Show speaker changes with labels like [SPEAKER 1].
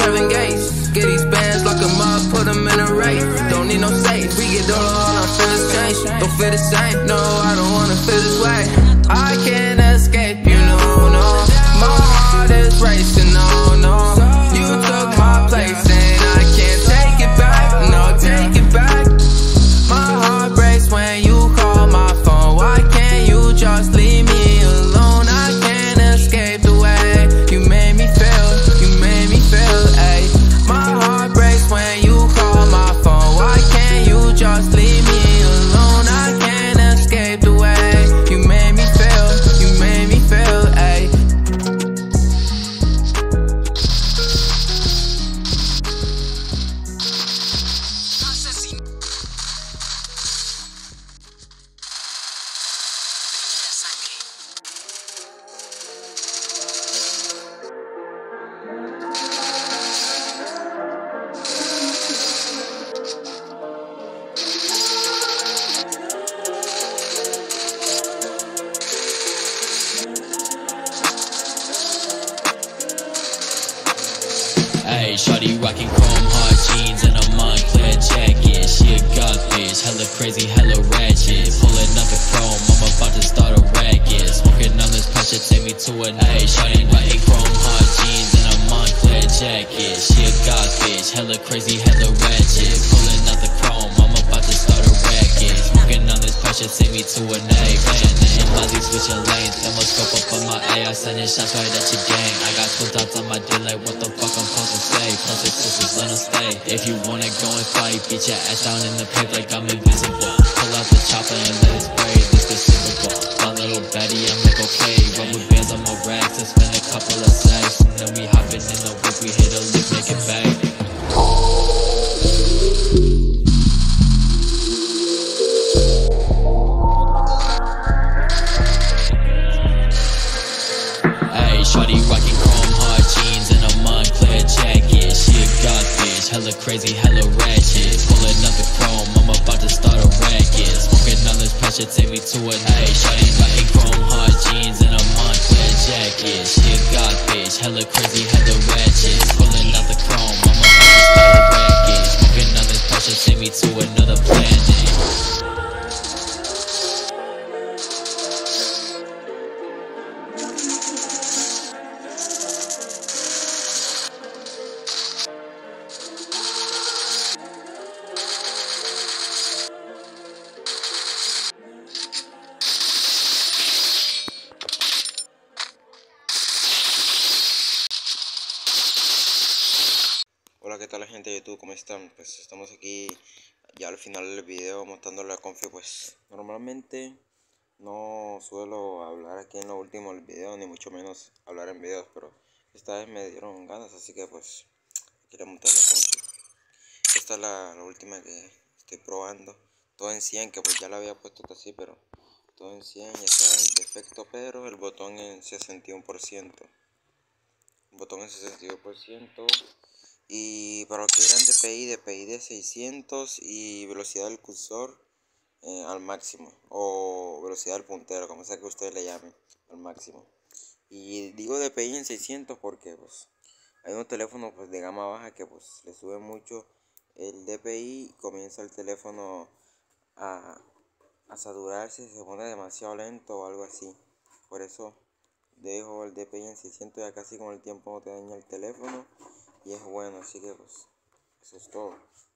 [SPEAKER 1] Kevin Gates. Get these bands, lock them up, put them in a race. Don't need no safe, we get all our feelings change. Don't feel the same, no, I don't wanna feel this way. I can't escape, you know, no. My heart is racing, no, no. You took my place and I can't take it back, no, take it back. My heart breaks when you call my phone. Why can't you just leave me alone? I can't escape the way you made me feel, ayy. My heart breaks when you call my phone. Why can't you just leave me alone? I can't escape the way you made me feel, ayy.
[SPEAKER 2] Ayy, shawty rockin' chrome hard jeans and a Montclair jacket. She a goth bitch, hella crazy, hella ratchet. Pulling up the chrome, I'm about to start a racket. Smoking on this pressure, take me to an ayy. Shawty rockin' chrome hard jeans and a Montclair jacket. She a goth bitch, hella crazy, hella ratchet. Pulling out the chrome, I'm about to start a racket. Smoking on this pressure, take me to an ayy. And Molly switching lanes, I'ma scope up on my A. I sending shots right at your gang. I got 2 dots on my dick, like what the fuck I'm supposed to say. Plus it's sisters, let 'em stay. If you wanna go and fight, beat your ass down in the pit like I'm invisible. Pull out the chopper and let it spray, this is simple. My little baddie, I'm like okay. Rubber bands on my racks, and spend a couple of sacks. And then we hopping in the whip, we hit a lick, make it back. Shawty rockin' chrome hard jeans and a Montclair jacket. She a goth bitch, hella crazy, hella ratchet. Pulling up the chrome, I'm about to start a racket. Smoking on this pressure, take me to an A. Shawty rockin' chrome hard jeans and a Montclair jacket. She a goth bitch, hella crazy, hella ratchet. Pulling out the chrome, I'm about to start a racket. Smoking on this pressure, take me to another planet.
[SPEAKER 3] Hola, ¿qué tal la gente de YouTube? ¿Cómo están? Pues estamos aquí ya al final del video mostrando la config. Pues normalmente no suelo hablar aquí en lo último del video, ni mucho menos hablar en videos, pero esta vez me dieron ganas, así que pues quiero montar la config. Esta es la última que estoy probando, todo en 100, que pues ya la había puesto así, pero todo en 100, ya está en defecto, pero el botón en 61%. El botón en 62%. Y para los que eran DPI de 600 y velocidad del cursor al máximo, o velocidad del puntero, como sea que ustedes le llamen, al máximo. Y digo DPI en 600 porque pues hay unos teléfonos pues de gama baja que pues le sube mucho el DPI y comienza el teléfono a saturarse, se pone demasiado lento o algo así. Por eso dejo el DPI en 600, ya casi con el tiempo no te daña el teléfono y es bueno, así que pues eso es todo.